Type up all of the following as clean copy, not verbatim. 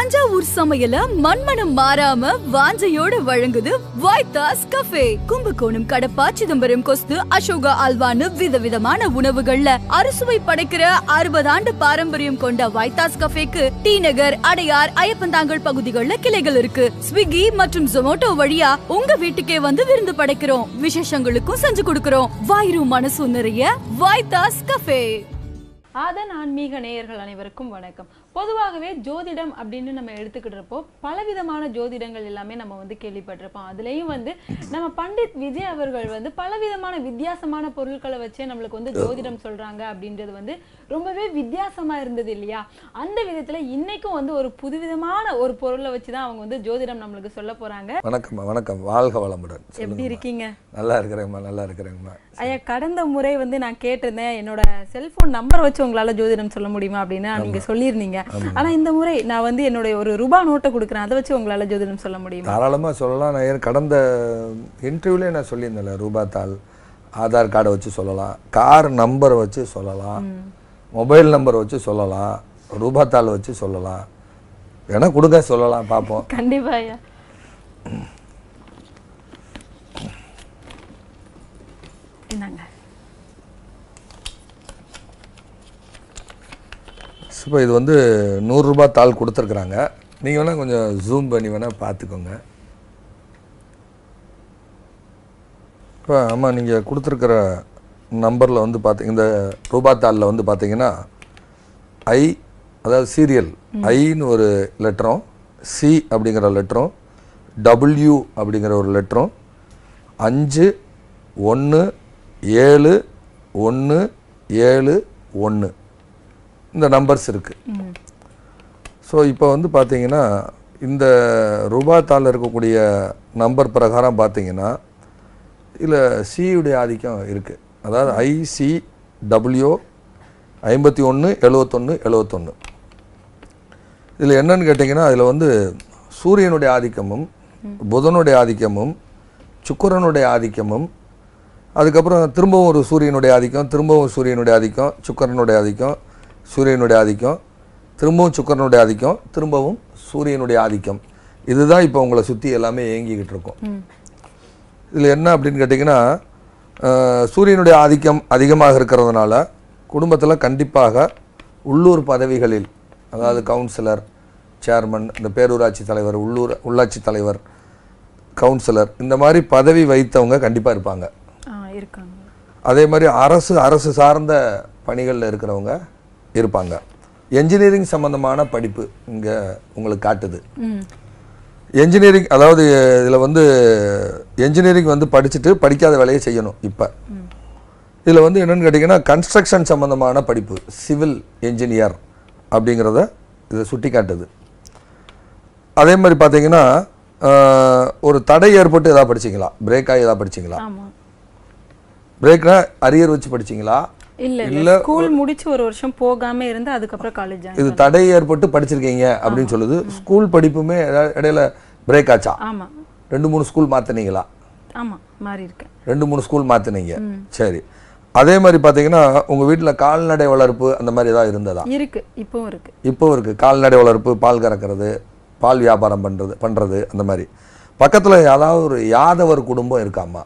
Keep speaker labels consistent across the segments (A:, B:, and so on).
A: தஞ்சாவூர் சமையல மண்மனம் மாறாம வாஞ்சையோட வழங்குது வைத்தாஸ் கஃபே. கும்பகோணம், கடப்பா, சிதம்பரம், கொஸ்து, அசோகா அல்வான்னு விதவிதமான உணவுகள்ல அறுசுவை படைக்கிற 60 ஆண்டு பாரம்பரியம் கொண்ட வைத்தாஸ் கஃபேக்கு டி நகர், அடையார், ஐயப்பந்தாங்கல் பகுதிகளில் கிளைகள் இருக்கு. ஸ்விக்கி மற்றும் ஜொமோட்டோ வழியா உங்க வீட்டுக்கே வந்து விருந்து படைக்கிறோம். விசேஷங்களுக்கும் செஞ்சு கொடுக்கிறோம். வாயிரு மனசு நிறைய வைத்தாஸ் கஃபே.
B: ஆதன் ஆன்மீக நேயர்கள் அனைவருக்கும் வணக்கம். பொதுவாகவே ஜோதிடம் அப்படின்னு நம்ம எடுத்துக்கிட்டப்போ பலவிதமான ஜோதிடங்கள் எல்லாமே நம்ம வந்து கேள்விப்பட்டிருப்போம். அதுலேயும் வந்து நம்ம பண்டித் விஜய் அவர்கள் வந்து பலவிதமான வித்தியாசமான பொருட்களை வச்சே நம்மளுக்கு வந்து ஜோதிடம் சொல்றாங்க அப்படின்றது வந்து ரொம்பவே வித்தியாசமா இருந்தது இல்லையா? அந்த விதத்துல இன்னைக்கும் வந்து ஒரு புதுவிதமான ஒரு பொருளை வச்சுதான் அவங்க வந்து ஜோதிடம் நம்மளுக்கு சொல்ல போறாங்க.
C: வணக்கம். வணக்கம், வாழ்க வளமுடன்.
B: எப்படி இருக்கீங்க?
C: நல்லா இருக்கிறேங்கம்மா, நல்லா இருக்கிறேங்கம்மா.
B: ஐயா, கடந்த முறை வந்து நான் கேட்டிருந்தேன், என்னோட செல்போன் நம்பர் வச்சு உங்களால ஜோதிடம் சொல்ல முடியுமா அப்படின்னு நீங்க சொல்லியிருந்தீங்க. ஆனா இந்த முறை நான் வந்து என்னுடைய ஒரு ரூபா நோட்டை கொடுக்குறேன், அதை வச்சு உங்களால ஜோதிடம் சொல்ல முடியுமா?
C: தாராளமா சொல்லலாம். நான் கடந்த இன்டர்வியூல நான் சொல்லியிருந்தேன்ல, ரூபா தாள், ஆதார் கார்டை வச்சு சொல்லலாம், கார் நம்பரை வச்சு சொல்லலாம், மொபைல் நம்பர் வச்சு சொல்லலாம், ரூபா தாள் வச்சு சொல்லலாம். வேணா கொடுங்க, சொல்லலாம், பார்ப்போம்.
B: கண்டிப்பா ஐயா. என்னங்க
C: இப்போ இது வந்து 100 ரூபாய் தாள் கொடுத்துருக்குறாங்க. நீங்கள் வேணால் கொஞ்சம் ஜூம் பண்ணி வேணால் பார்த்துக்கோங்க. இப்போ ஆமாம், நீங்கள் கொடுத்துருக்குற நம்பரில் வந்து பார்த்தீங்க, இந்த ரூபா தாளில் வந்து பார்த்தீங்கன்னா ஐ, அதாவது சீரியல் ஐன்னு ஒரு லெட்டரும், சி அப்படிங்கிற லெட்டரும், டபிள்யூ அப்படிங்கிற ஒரு லெட்டரும், 5 1 7 1 7 1 இந்த நம்பர்ஸ் இருக்குது. ஸோ இப்போ வந்து பார்த்தீங்கன்னா இந்த ரூபா தாளில் இருக்கக்கூடிய நம்பர் பிரகாரம் பார்த்தீங்கன்னா இதில் சியுடைய ஆதிக்கம் இருக்குது. அதாவது ICW 51 71 71. இதில் என்னன்னு கேட்டிங்கன்னா அதில் வந்து சூரியனுடைய ஆதிக்கமும், புதனுடைய ஆதிக்கமும், சுக்கிரனுடைய ஆதிக்கமும், அதுக்கப்புறம் திரும்பவும் ஒரு சூரியனுடைய ஆதிக்கம், திரும்பவும் சூரியனுடைய ஆதிக்கம், சுக்கிரனுடைய ஆதிக்கம், சூரியனுடைய ஆதிக்கம், திரும்பவும் சுக்கிரனுடைய ஆதிக்கம், திரும்பவும் சூரியனுடைய ஆதிக்கம். இதுதான் இப்போ உங்களை சுற்றி எல்லாமே இயங்கிக்கிட்டு இருக்கும். இதில் என்ன அப்படின்னு கேட்டிங்கன்னா, சூரியனுடைய ஆதிக்கம் அதிகமாக இருக்கிறதுனால குடும்பத்தில் கண்டிப்பாக உள்ளூர் பதவிகளில், அதாவது கவுன்சிலர், சேர்மன், இந்த பேரூராட்சி தலைவர், உள்ளாட்சி தலைவர், கவுன்சிலர், இந்த மாதிரி பதவி வைத்தவங்க கண்டிப்பாக இருப்பாங்க. அதே மாதிரி அரசு சார்ந்த பணிகளில் இருக்கிறவங்க இருப்பாங்க. என்ஜினியரிங் சம்பந்தமான படிப்பு இங்கே உங்களுக்கு காட்டுது. என்ஜினியரிங், அதாவது இதில் வந்து என்ஜினியரிங் வந்து படிச்சுட்டு படிக்காத வேலையை செய்யணும். இப்போ இதில் வந்து என்னென்னு கேட்டிங்கன்னா கன்ஸ்ட்ரக்ஷன் சம்மந்தமான படிப்பு, சிவில் என்ஜினியர் அப்படிங்கிறத இதை சுட்டி காட்டுது. அதே மாதிரி பார்த்தீங்கன்னா ஒரு தடை ஏற்பட்டு எதாவது படிச்சிங்களா, பிரேக் ஆகி எதாவது படிச்சிங்களா? பிரேக்னா அரியர் வச்சு படிச்சிங்களா?
B: இல்ல, ஸ்கூல் முடிச்சு ஒரு வருஷம் போகாம இருந்து அதுக்கப்புறம் காலேஜ்.
C: இது தடை ஏற்பட்டு படிச்சிருக்கீங்க அப்படின்னு சொல்லுது. ஸ்கூல் படிப்புமே இடையில பிரேக் ஆச்சா?
B: ஆமா.
C: 2-3 ஸ்கூல் மாத்தினீங்களா?
B: ஆமா, மாறி இருக்கேன்.
C: 2-3 ஸ்கூல் மாத்தினீங்க. சரி. அதே மாதிரி பாத்தீங்கன்னா உங்க வீட்டுல கால்நடை வளர்ப்பு அந்த மாதிரி ஏதாவது இருந்ததா?
B: இருக்கு, இப்பவும் இருக்கு.
C: இப்பவும் இருக்கு. கால்நடை வளர்ப்பு, பால் கறக்கிறது, பால் வியாபாரம் பண்றது அந்த மாதிரி. பக்கத்துல ஏதாவது ஒரு யாதவர் குடும்பம் இருக்காமா?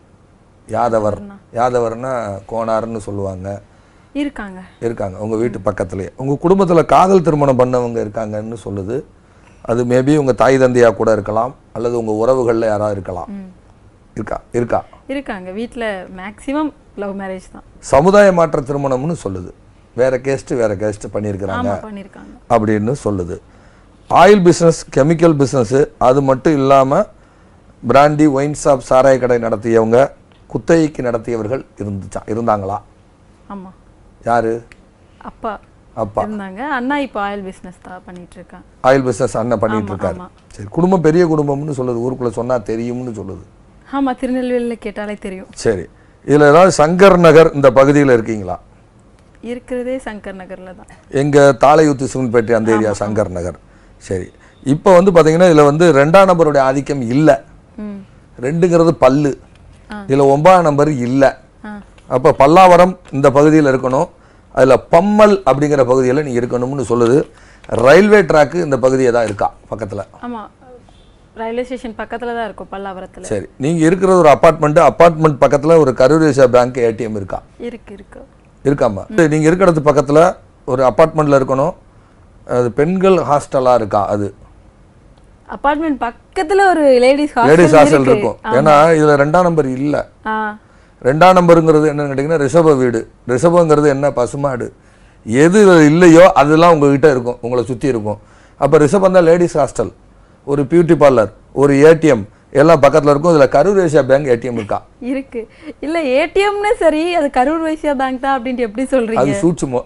C: யாதவர்னா கோனார்னு சொல்லுவாங்க. இருக்காங்க உங்க வீட்டு பக்கத்துலயே. உங்க குடும்பத்துல காதல் திருமணம் பண்ணவங்க இருக்காங்கன்னு சொல்லுது. அது மேபி உங்க தாய் தந்தையா கூட இருக்கலாம், அல்லது உங்க உறவுகள்ல யாராவது இருக்கலாம்.
B: இருக்காங்க. வீட்ல மேக்ஸிமம் லவ் மேரேஜ் தான்.
C: சமுதாய மாற்ற திருமணம்னு சொல்லுது. வேற கேஸ்ட் பண்ணியிருக்கிறாங்க அப்படின்னு சொல்லுது. ஆயில் பிஸ்னஸ், கெமிக்கல் பிஸ்னஸ், அது மட்டும் இல்லாம பிராண்டி, ஒயின் ஷாப், சாராய கடை நடத்தியவங்க, குத்தகைக்கு நடத்தியவர்கள் இருந்தாங்களா?
B: ஆமா.
C: யாரு?
B: அப்பா இருந்தாங்க. அண்ணா இப்போ ஆயில் பிசினஸ் தான் பண்ணிட்டு இருக்காங்க. ஆயில் பிசினஸ் அண்ணா பண்ணிட்டு இருக்காரு. சரி. குடும்பம் பெரிய குடும்பம்னு சொல்லுது, ஊருக்குள்ள சொன்னா தெரியும்னு சொல்லுது. ஆமா, திருநெல்வேலியில கேட்டாலே தெரியும்.
C: சரி. இதுல ஏதாவது சங்கர் நகர் இந்த பகுதியில் இருக்கீங்களா?
B: இருக்கிறதே சங்கர் நகர்ல தான். எங்க
C: தாளையூத்து சிவன்பேட்டை அந்த ஏரியா சங்கர் நகர். சரி. இப்போ வந்து பாத்தீங்கன்னா இதுல வந்து 2ஆம் நம்பருடைய ஆதிக்கம் இல்ல. 2ங்கிறது பல்லு. இதுல 9ஆம் நம்பர் இல்ல. அப்ப பல்லாவரம் இந்த பகுதியில் இருக்கணும். அதுல பம்மல் அப்படிங்கிற பகுதியில் நீங்க இருக்கணும்னு சொல்லுது. ரயில்வே ட்ராக்கு இந்த பகுதியே தான் இருக்கா பக்கத்தில்?
B: ஆமாம், ரயில்வே ஸ்டேஷன் பக்கத்தில் தான் இருக்கும் பல்லாவரத்தில்.
C: சரி, நீங்கள் இருக்கிறது ஒரு அப்பார்ட்மெண்ட் பக்கத்தில் ஒரு கரூர் வைஸ்யா பேங்க் ஏடிஎம் இருக்கா?
B: இருக்கு
C: இருக்காமா? நீங்கள் இருக்கிறது பக்கத்தில் ஒரு அப்பார்ட்மெண்ட்டில் இருக்கணும், அது பெண்கள் ஹாஸ்டலாக இருக்கா? அது
B: அபார்ட்மெண்ட் பக்கத்துல ஒரு லேடிஸ்
C: ஹாஸ்டல் இருக்கும். ஏன்னா இதுல 2ஆம் நம்பர் இல்ல. 2ஆம் நம்பருங்கிறது என்னன்னு கேட்டீங்கன்னா ரிஷப வீடு. ரிஷபங்கிறது என்ன? பசுமாடு. எது இல்லையோ அதெல்லாம் உங்ககிட்ட இருக்கும், உங்களை சுத்தி இருக்கும். அப்ப ரிஷபம் தான் லேடிஸ் ஹாஸ்டல், ஒரு பியூட்டி பார்லர், ஒரு ஏடிஎம் எல்லாம் பக்கத்துல இருக்கும். இதுல கரூர் வைஸ்யா பேங்க் ஏடிஎம் இருக்கா?
B: இருக்கு. இல்ல ஏடிஎம்னு சரி, அது கரூர் வைஸ்யா பேங்க் தான் அப்படின்ட்டு எப்படி சொல்றீங்க?
C: அது சூட்சுமோ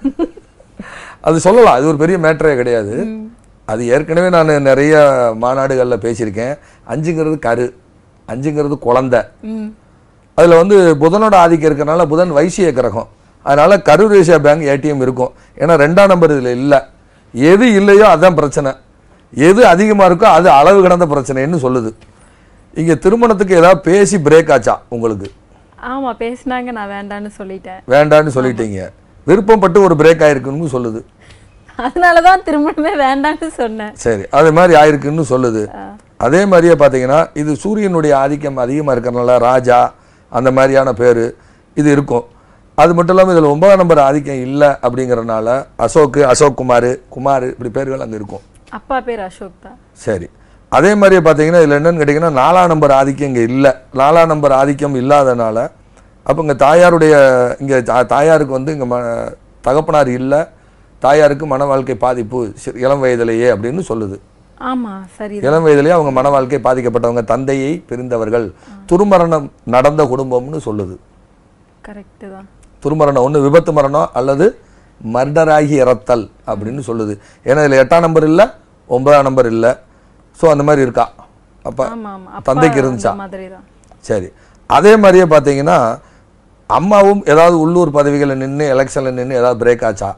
C: அது சொல்லலாம், அது ஒரு பெரிய மேட்டரே கிடையாது. அது ஏற்கனவே நான் நிறைய மாநாடுகளில் பேசியிருக்கேன். 5ங்கிறது கரு, 5ங்கிறது குழந்தை. அதில் வந்து புதனோட ஆதிக்கம் இருக்கிறனால புதன் வைசிய கிரகம், அதனால கரூர் வைஸ்யா பேங்க் ஏடிஎம் இருக்கும். ஏன்னா 2ஆம் நம்பர் இதில் இல்லை. எது இல்லையோ அதுதான் பிரச்சனை, எது அதிகமாக இருக்கோ அது அளவு கடந்த பிரச்சனைன்னு சொல்லுது. இங்கே திருமணத்துக்கு ஏதாவது பேசி பிரேக் ஆச்சா உங்களுக்கு?
B: ஆமாம், பேசினாங்க, நான் வேண்டான்னு சொல்லிட்டேன்.
C: வேண்டான்னு சொல்லிட்டீங்க, விருப்பப்பட்டு ஒரு பிரேக் ஆயிருக்குன்னு சொல்லுது.
B: அதனாலதான் திருமணமே வேண்டான்னு சொன்னேன்.
C: சரி, அது மாதிரி ஆயிருக்குன்னு சொல்லுது. அதே மாதிரியே பார்த்தீங்கன்னா இது சூரியனுடைய ஆதிக்கம் அதிகமாக இருக்கிறனால ராஜா அந்த மாதிரியான பேர் இது இருக்கும். அது மட்டும் இல்லாமல் இதில் 9ஆம் நம்பர் ஆதிக்கம் இல்லை அப்படிங்கிறனால அசோக் குமார் இப்படி பேர்கள் அங்கே இருக்கும்.
B: அப்பா பேர் அசோக் தான்.
C: சரி, அதே மாதிரியே பார்த்தீங்கன்னா இதில் என்னன்னு கேட்டிங்கன்னா 4ஆம் நம்பர் ஆதிக்கம் இங்கே இல்லை. 4ஆம் நம்பர் ஆதிக்கம் இல்லாதனால அப்போ இங்கே தாயாருடைய தாயாருக்கு வந்து இங்கே தகப்பனார் இல்லை, தாயாருக்கு மன வாழ்க்கை பாதிப்பு இளம் வயதிலேயே அப்படின்னு சொல்லுது.
B: ஆமா, சரி.
C: இளம் வயதிலேயே அவங்க மன வாழ்க்கை பாதிக்கப்பட்டவங்க, தந்தையை பிரிந்தவர்கள், துருமரணம் நடந்த குடும்பம்னு சொல்லுது.
B: கரெக்ட் தான்.
C: துருமரணம் ஒன்று விபத்து மரணம் அல்லது மர்டராகி இறத்தல் அப்படின்னு சொல்லுது. ஏன்னா இதில் 8ஆம் நம்பர் இல்லை, 9ஆம் நம்பர் இல்லை. ஸோ அந்த மாதிரி இருக்கா? அப்போ தந்தைக்கு இருந்துச்சா? சரி, அதே மாதிரியே பார்த்தீங்கன்னா அம்மாவும் ஏதாவது உள்ளூர் பதவிகளில் நின்று எலெக்ஷனில் நின்று ஏதாவது பிரேக் ஆச்சா?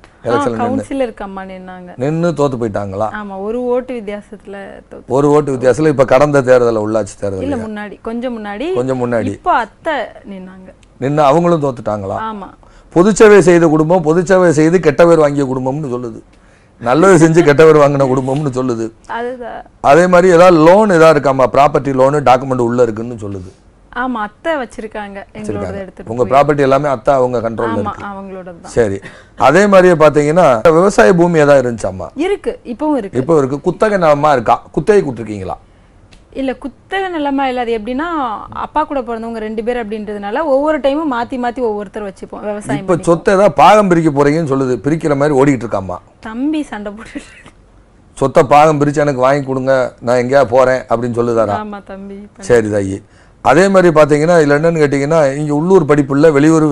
C: நின்று தோத்து போயிட்டாங்களா?
B: ஒரு ஓட்டு வித்தியாசத்துல.
C: ஒரு ஓட்டு வித்தியாசத்துல. இப்ப கடந்த தேர்தலில் உள்ளாட்சி தேர்தல்
B: முன்னாடி கொஞ்சம்
C: முன்னாடி
B: இப்ப அத்தை நின்னு
C: அவங்களும் தோத்துட்டாங்களா?
B: ஆமா.
C: பொதுச்சேவை செய்த குடும்பம், பொதுச்சேவை செய்து கெட்ட பேர் வாங்கிய குடும்பம்னு சொல்லுது. நல்லது செஞ்சு கெட்ட பேர் வாங்கின குடும்பம்னு சொல்லுது. அதே மாதிரி ஏதாவது லோன் ஏதாவது இருக்காமா? ப்ராப்பர்ட்டி லோனு டாக்குமெண்ட் உள்ள இருக்குன்னு சொல்லுது.
B: ஆமா, அத்தை வச்சிருக்காங்க. எங்களோட எடுத்துட்டு
C: உங்க ப்ராப்பர்ட்டி எல்லாமே அத்தை அவங்க கண்ட்ரோல்ல இருக்கு.
B: அவங்களோட தான்.
C: சரி, அதே மாதிரியே பாத்தீங்கன்னா விவசாய பூமி ஏதாவது இருந்துச்சாமா?
B: இருக்கு, இப்பவும் இருக்கு.
C: இப்போ இருக்கு. குத்தகை நிலமா இருக்கா? குத்தகை கொடுத்துருக்கீங்களா?
B: இல்ல, குத்தகை நிலமா இல்ல. அது எப்படின்னா அப்பா கூட பிறந்தவங்க 2 பேர் அப்படின்றதுனால ஒவ்வொரு டைமும் மாத்தி ஒவ்வொருத்தர் வச்சுப்போம் விவசாயம்.
C: இப்ப சொத்தை ஏதாவது பாகம் பிரிக்க போறீங்கன்னு சொல்லுது. பிரிக்கிற மாதிரி ஓடிட்டு இருக்காமா?
B: தம்பி சண்டை போட்டு
C: சொத்தை பாகம் பிரிச்சு எனக்கு வாங்கி கொடுங்க, நான் எங்கேயா போறேன் அப்படின்னு சொல்லுதாரா?
B: ஆமா தம்பி.
C: சரி தாயி. அதே மாதிரி பார்த்தீங்கன்னா இதில் என்னன்னு கேட்டிங்கன்னா இங்கே உள்ளூர் படிப்பு இல்லை,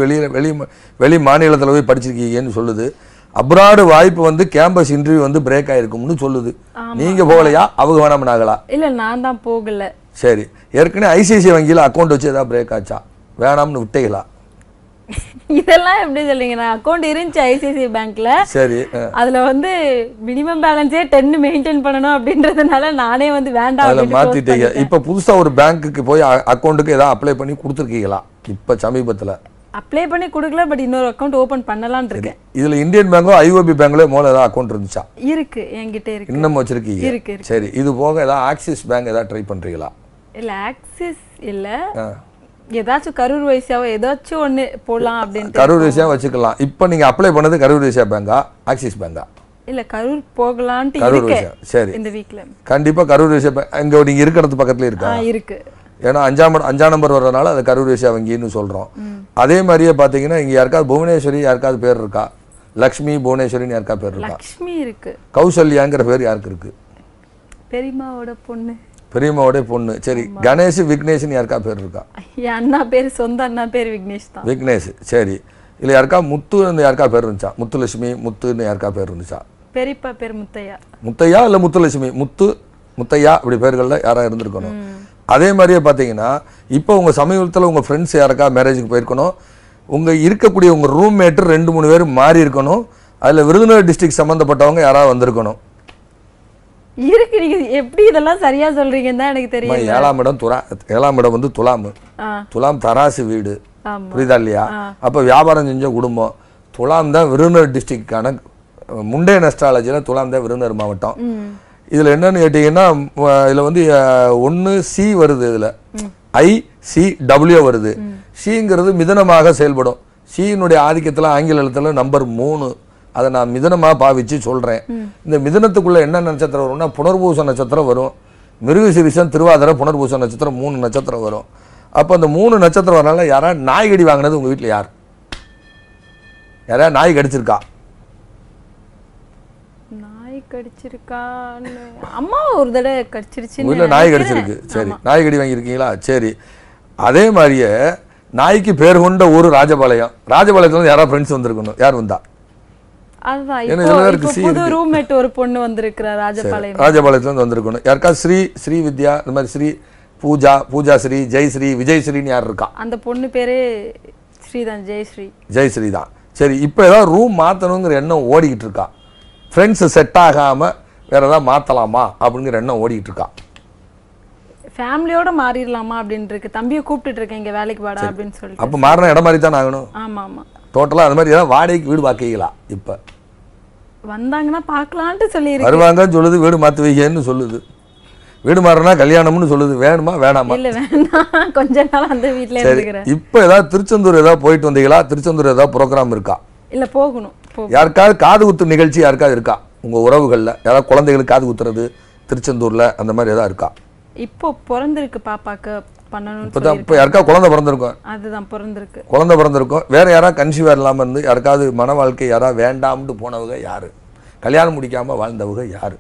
C: வெளி மாநிலத்தில் போய் படிச்சிருக்கீங்கன்னு சொல்லுது. அப்ராடு வாய்ப்பு வந்து கேம்பஸ் இன்டர்வியூ வந்து பிரேக் ஆயிருக்கும்னு சொல்லுது. நீங்க போகலையா? அவங்க வேணாம்னாங்களா?
B: இல்ல, நான் தான் போகல.
C: சரி, ஏற்கனவே ஐசிஐசிஐ வங்கியில் அக்கௌண்ட் வச்சு ஏதாவது பிரேக் ஆச்சா? வேணாம்னு விட்டீங்களா?
B: இதெல்லாம் எப்படி சொல்றீங்க? நான் அக்கௌண்ட் இருந்துச்சு ஐசிஐசிஐ பேங்க்ல.
C: சரி,
B: அதுல வந்து மினிமம் பேலன்ஸே 10 மெயின்டைன் பண்ணணும் அப்படின்றதுனால நானே வந்து வேண்டாம்
C: அதுல மாத்திட்டீங்க. இப்ப புதுசா ஒரு பேங்க்குக்கு போய் அக்கௌண்ட்டுக்கு ஏதாவது அப்ளை பண்ணி கொடுத்துருக்கீங்களா? இப்ப சமீபத்துல
B: அப்ளை பண்ணி கொடுக்கல, பட் இன்னொரு அக்கௌண்ட் ஓபன் பண்ணலாம்னு இருக்கேன்.
C: இதுல இந்தியன் பேங்கோ ஐஓபி பேங்க்ல மூல ஏதாவது அக்கௌண்ட் இருந்துச்சா?
B: இருக்கு, என்கிட்ட இருக்கு.
C: இன்னும் வச்சிருக்கீங்க?
B: இருக்கு.
C: சரி, இது போக ஏதாவது ஆக்சிஸ் பேங்க் ஏதாவது ட்ரை பண்றீங்களா?
B: இல்ல, ஆக்சிஸ் இல்ல, ஏதாச்சும் கரூர் வைஸ்யாவோ ஏதாச்சும் ஒண்ணு போடலாம் அப்படின்னு.
C: கரூர் வைஸ்யா வச்சுக்கலாம். இப்போ நீங்க அப்ளை பண்ணது கரூர் வைஸ்யா பேங்கா ஆக்சிஸ் பேங்கா?
B: இல்ல, கரூர் போகலான்ட்டு
C: கரூர் வைஸ்யா. சரி,
B: இந்த வீக்ல
C: கண்டிப்பா கரூர் வைஸ்யா அங்க நீங்க இருக்கிறது பக்கத்துல இருக்கா?
B: இருக்கு.
C: ஏன்னா 5ஆம் நம்பர் வர்றதுனால அது கரூர் வைஸ்யா வங்கின்னு சொல்றோம். அதே மாதிரியே பாத்தீங்கன்னா இங்க யாருக்காவது புவனேஸ்வரி யாருக்காவது பேர் இருக்கா? லக்ஷ்மி புவனேஸ்வரின்னு யாருக்கா பேர் இருக்கா?
B: லக்ஷ்மி இருக்கு.
C: கௌசல்யாங்கிற பேர் யாருக்கு இருக்கு?
B: பெரியம்மாவோட பொண்ணு.
C: பெரியம்மாவோட பொண்ணு. சரி, கணேஷ் விக்னேஷ்னு யாருக்கா பேர் இருக்கா?
B: என் அண்ணா பேர், சொந்த அண்ணா பேர் விக்னேஷ் தான்.
C: விக்னேஷ். சரி, இல்ல யாருக்கா முத்துன்னு யாருக்கா பேர் இருந்துச்சா? முத்துலட்சுமி முத்துன்னு யாருக்கா பேர் இருந்துச்சா?
B: பெரியப்பா பேர் முத்தையா.
C: முத்தையா இல்ல முத்துலட்சுமி? முத்தையா அப்படி பேர்கள்ல யாரா இருந்திருக்கணும். அதே மாதிரியே பாத்தீங்கன்னா இப்போ உங்க சமீபத்தில் உங்க ஃப்ரெண்ட்ஸ் யாருக்கா மேரேஜுக்கு போயிருக்கணும். உங்க இருக்கக்கூடிய உங்க ரூம்மேட் 2-3 பேர் மாறி இருக்கணும். அதுல விருதுநகர் டிஸ்ட்ரிக்ட் சம்பந்தப்பட்டவங்க யாராவது வந்திருக்கணும்.
B: இருக்கு. நீங்க எப்படி இதெல்லாம் சரியா சொல்றீங்கன்னு தான் எனக்கு தெரியும்.
C: 7ஆம் இடம் வந்து துலாம் தராசு வீடு, புரியுதா இல்லையா? அப்ப வியாபாரம் செஞ்ச குடும்பம். துலாம் தான் விருதுநகர் டிஸ்ட்ரிக்டான முண்டே அஸ்ட்ராலஜியில் துலாம் தான் விருதுநகர் மாவட்டம். இதில் என்னன்னு கேட்டிங்கன்னா இதில் வந்து 1 சி வருது, இதில் ICW வருது. சிங்கிறது மிதனமாக செயல்படும். சியினுடைய ஆதிக்கத்தில் ஆங்கில எழுத்துல நம்பர் 3. அதை நான் மிதனமாக பாவிச்சு சொல்கிறேன். இந்த மிதனத்துக்குள்ளே என்ன நட்சத்திரம் வரும்னா புனர்பூச நட்சத்திரம் வரும், மிருகசீரிஷம், திருவாதிரை, புனர்பூச நட்சத்திரம் 3 நட்சத்திரம் வரும். அப்போ அந்த 3 நட்சத்திரம் வரனால யாராவது நாய் கடி வாங்கினது உங்கள் வீட்டில் யார்? யாராவது நாய் கடிச்சிருக்கா?
B: நாய் கடிச்சிருக்கான்னு அம்மா ஒரு தடவை கடிச்சிருச்சு.
C: வீட்டில் நாய் கடிச்சிருக்கு. சரி, நாய் கடி வாங்கியிருக்கீங்களா? சரி. அதே மாதிரியே நாய்க்கு பேர் கொண்ட ஊர் ராஜபாளையம். ராஜபாளையத்துல யாராவது ஃப்ரெண்ட்ஸ் வந்திருக்கணும். யார் வந்தா?
B: அதுதான் இப்போ புது ரூம்மேட் ஒரு பொண்ணு வந்திருக்கிறா ராஜபாளையத்துல
C: வந்திருக்கணும். யாருக்கா ஸ்ரீ வித்யா, இந்த மாதிரி ஸ்ரீ பூஜா ஸ்ரீ, ஜெயஸ்ரீ, விஜயஸ்ரீன்னு யார் இருக்கா?
B: அந்த பொண்ணு பேரே ஸ்ரீதான், ஜெயஸ்ரீ தான். சரி, இப்போ ஏதாவது ரூம் மாற்றணுங்கிற எண்ணம் ஓடிக்கிட்டு இருக்கா? ஃப்ரெண்ட்ஸ் செட் ஆகாம வேற ஏதாவது மாற்றலாமா அப்படிங்கிற எண்ணம் ஓடிக்கிட்டு இருக்கா? ஃபேமிலியோட மாறிடலாமா அப்படின்னு இருக்கு. தம்பியை கூப்பிட்டு இருக்கேன் இங்கே வேலைக்கு வாடா அப்படின்னு சொல்லிட்டு.
C: அப்போ மாறின இடம் மாதிரி தான் ஆகணும்.
B: ஆமாம்.
C: டோட்டலாக அது மாதிரி ஏதாவது வாடகைக்கு வீடு பார்க்கீங்களா? இப்போ
B: வந்தாங்கன்னா பார்க்கலான்ட்டு சொல்லி
C: வருவாங்கன்னு சொல்லுது, வீடு மாற்றி வைக்கன்னு சொல்லுது. வீடு மாறினா கல்யாணம்னு சொல்லுது. வேணுமா வேணாமா?
B: இல்லை வேணாம், கொஞ்ச நாள் அந்த வீட்டில் இருக்கிறேன்.
C: இப்போ ஏதாவது திருச்செந்தூர் ஏதாவது போயிட்டு வந்தீங்களா? திருச்செந்தூர் ஏதாவது ப்ரோக்ராம் இருக்கா?
B: இல்லை, போகணும்.
C: யாருக்காவது காது குத்து நிகழ்ச்சி யாருக்காவது இருக்கா? உங்கள் உறவுகளில் யாராவது குழந்தைகளுக்கு காது குத்துறது திருச்செந்தூரில் அந்த மாதிரி ஏதாவது இருக்கா?
B: இப்போ பிறந்திருக்கு பாப்பாக்கு பண்ணணும்.
C: இப்போ யாருக்கா குழந்தை பிறந்திருக்கும்.
B: அதுதான் பிறந்திருக்கு.
C: குழந்தை பிறந்திருக்கும். வேற யாராவது கன்சீவ் இல்லாமல் இருந்து யாருக்காவது மன வாழ்க்கை யாராவது வேண்டாம்னு போனவங்க யாரு? கல்யாணம் முடிக்காம வாழ்ந்தவங்க யாரு?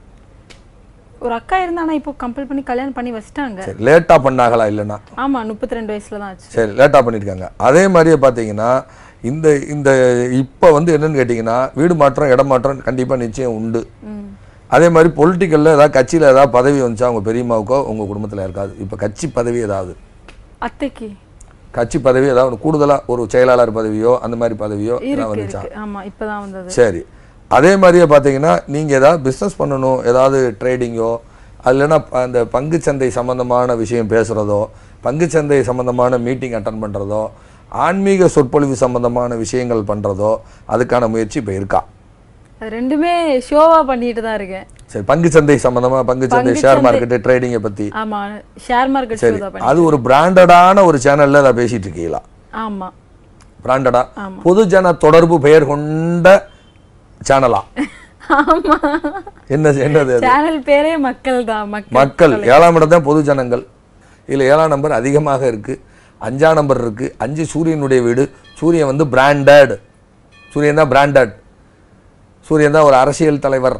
B: ஒரு அக்கா இருந்தானா இப்போ கம்பல் பண்ணி கல்யாணம் பண்ணி வச்சிட்டாங்க.
C: சரி, லேட்டா பண்ணாங்களா? இல்லைன்னா
B: ஆமா, 32 வயசுல தான் ஆச்சு.
C: சரி, லேட்டா பண்ணிருக்காங்க. அதே மாதிரியே பார்த்தீங்கன்னா இந்த இந்த இப்போ வந்து என்னன்னு கேட்டிங்கன்னா வீடு மாற்றம், இடம் மாற்றம் கண்டிப்பாக நிச்சயம் உண்டு. அதே மாதிரி பொலிட்டிக்கலில் ஏதாவது கட்சியில் ஏதாவது பதவி வந்துச்சா உங்கள் பெரியம்மாவுக்கோ உங்கள் குடும்பத்தில் இருக்காது? இப்போ கட்சி பதவி ஏதாவது
B: அத்தைக்கு
C: கட்சி பதவி ஏதாவது கூடுதலாக ஒரு செயலாளர் பதவியோ அந்த மாதிரி பதவியோ ஏதாவது வந்துச்சா?
B: ஆமாம், இப்போ தான் வந்தது.
C: சரி, அதே மாதிரியே பார்த்தீங்கன்னா நீங்கள் ஏதாவது பிஸ்னஸ் பண்ணணும், ஏதாவது ட்ரேடிங்கோ, அது இல்லைன்னா அந்த பங்குச்சந்தை சம்மந்தமான விஷயம் பேசுகிறதோ, பங்குச்சந்தை சம்மந்தமான மீட்டிங் அட்டன் பண்ணுறதோ, ஆன்மீக சொற்பொழிவு சம்மந்தமான விஷயங்கள் பண்ணுறதோ, அதுக்கான முயற்சி இப்போ இருக்கா?
B: ரெண்டுமே ஷோவா பண்ணிட்டு தான் இருக்கேன்.
C: சரி, பங்குச்சந்தை சம்மந்தமாக, பங்குச்சந்தை ஷேர் மார்க்கெட்டு ட்ரேடிங்கை பற்றி.
B: ஆமாம், ஷேர் மார்க்கெட்.
C: சரி, அது ஒரு பிராண்டடான ஒரு சேனலில் அதை பேசிகிட்டு இருக்கீங்களா?
B: ஆமாம்,
C: பிராண்டடா பொதுஜன தொடர்பு பெயர் கொண்ட சேனலா?
B: ஆமா.
C: என்னது
B: சேனல் பேரே மக்கள் தான்.
C: மக்கள் 7ஆம் இடம் தான் பொதுஜனங்கள். இதில் 7ஆம் நம்பர் அதிகமாக இருக்குது. 5ஆம் நம்பர் இருக்குது. 5 சூரியனுடைய வீடு. சூரியன் வந்து பிராண்டட். சூரியன் தான் பிராண்டட். சூரியன் தான் ஒரு அரசியல் தலைவர்.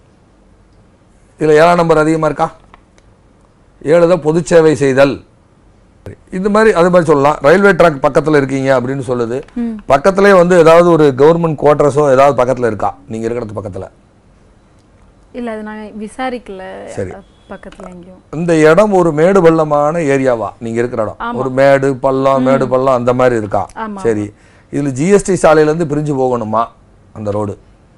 C: இதில் 7ஆம் நம்பர் அதிகமாக இருக்கா? 7 தான் பொது சேவை செய்தல். இந்த மாதிரி அது மாதிரி சொல்லலாம். ரயில்வே ட்ராக் பக்கத்தில் இருக்கீங்க அப்படின்னு சொல்லுது. பக்கத்துலேயே வந்து ஏதாவது ஒரு கவர்மெண்ட் குவார்டர்ஸோ ஏதாவது பக்கத்தில் இருக்கா? நீங்கள் இருக்கிறது பக்கத்தில்?
B: இல்லை, அது நான் விசாரிக்கல.
C: சரி,
B: பக்கத்தில் எங்கேயும்.
C: இந்த இடம் ஒரு மேடு பள்ளமான ஏரியாவா? நீங்கள் இருக்கிற இடம் ஒரு மேடு பள்ளம் அந்த மாதிரி இருக்கா? சரி, இதில் ஜிஎஸ்டி சாலையிலேருந்து பிரிஞ்சு போகணுமா? அந்த ரோடு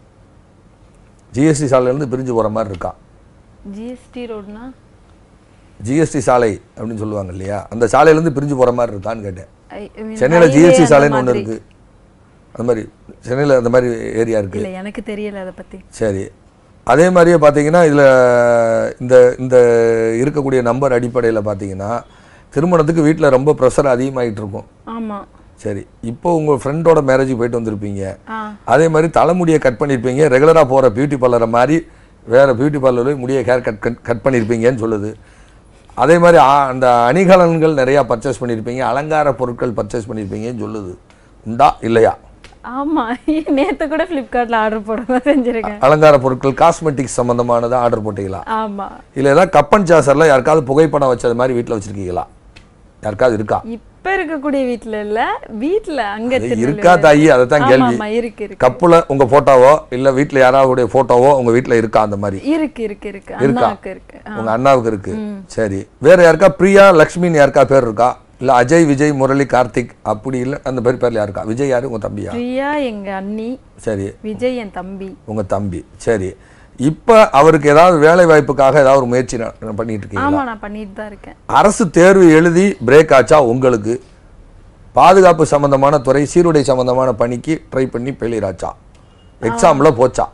C: ஜிஎஸ்டி சாலையிலேருந்து பிரிஞ்சு போகிற மாதிரி இருக்கா?
B: ஜிஎஸ்டி ரோடுனா
C: ஜிஎஸ்டி சாலை அப்படின்னு சொல்லுவாங்க இல்லையா, அந்த சாலையிலேருந்து பிரிஞ்சு போகிற மாதிரி இருக்கான்னு கேட்டேன். சென்னையில் ஜிஎஸ்டி சாலைன்னு ஒன்று இருக்குது. அந்த மாதிரி சென்னையில் அந்த மாதிரி ஏரியா இருக்குது.
B: எனக்கு தெரியல அதை பற்றி.
C: சரி, அதே மாதிரியே பார்த்தீங்கன்னா இதில் இந்த இந்த இருக்கக்கூடிய நம்பர் அடிப்படையில் பார்த்தீங்கன்னா திருமணத்துக்கு வீட்டில் ரொம்ப ப்ரெஷர் அதிகமாகிட்டு இருக்கும்.
B: ஆமாம்.
C: சரி, இப்போ உங்கள் ஃப்ரெண்டோட மேரேஜுக்கு போயிட்டு வந்திருப்பீங்க. அதே மாதிரி தலைமுடியை கட் பண்ணியிருப்பீங்க. ரெகுலராக போகிற பியூட்டி பார்லரை மாதிரி வேறு பியூட்டி பார்லரில் முடியை ஹேர் கட் பண்ணியிருப்பீங்கன்னு சொல்லுது. அதே மாதிரி அந்த அணிகலன்கள் நிறையா பர்ச்சேஸ் பண்ணியிருப்பீங்க, அலங்கார பொருட்கள் பர்ச்சேஸ் பண்ணியிருப்பீங்கன்னு சொல்லுது. உண்டா இல்லையா?
B: ஆமாம், நேற்று கூட ஃப்ளிப்கார்ட்டில் ஆர்டர் போட செஞ்சுருக்கேன்.
C: அலங்கார பொருட்கள் காஸ்மெட்டிக்ஸ் சம்மந்தமானதை ஆர்டர் போட்டிங்களா?
B: ஆமாம்.
C: இல்லை ஏதாவது கப்பன் சாசரில் யாருக்காவது புகைப்படம் வச்சது மாதிரி வீட்டில் வச்சுருக்கீங்களா? யாருக்காவது இருக்கா?
B: இப்போ இருக்கக்கூடிய வீட்டில் இல்லை, வீட்டில் அங்கே
C: இருக்கா தாயி? அதை தான் கேள்வி.
B: இருக்கு.
C: கப்புல உங்கள் ஃபோட்டோவோ இல்லை வீட்டில் யாராவது ஃபோட்டோவோ உங்கள் வீட்டில் இருக்கா? அந்த மாதிரி
B: இருக்கா?
C: உங்கள் அண்ணாவுக்கு இருக்கு. சரி, வேற யாருக்கா? பிரியா லக்ஷ்மின்னு யாருக்கா பேர் இருக்கா? இல்லை அஜய், விஜய், முரளி, கார்த்திக் அப்படி இல்லை அந்த பேர்ல யாருக்கா? விஜய் யாரு? உங்கள் தம்பியா?
B: பிரியா எங்கள் அண்ணி.
C: சரி,
B: விஜய் என் தம்பி. உங்கள்
C: தம்பி. சரி, இப்போ அவருக்கு ஏதாவது வேலை வாய்ப்புக்காக ஏதாவது ஒரு முயற்சி பண்ணிட்டு இருக்கீங்க?
B: ஆமாம், நான் பண்ணிட்டு தான் இருக்கேன்.
C: அரசு தேர்வு எழுதி பிரேக் ஆச்சா? உங்களுக்கு பாதுகாப்பு சம்பந்தமான துறை, சீருடை சம்பந்தமான பணிக்கு ட்ரை பண்ணி ஃபெயிலியர் ஆச்சா? எக்ஸாமில் போச்சா?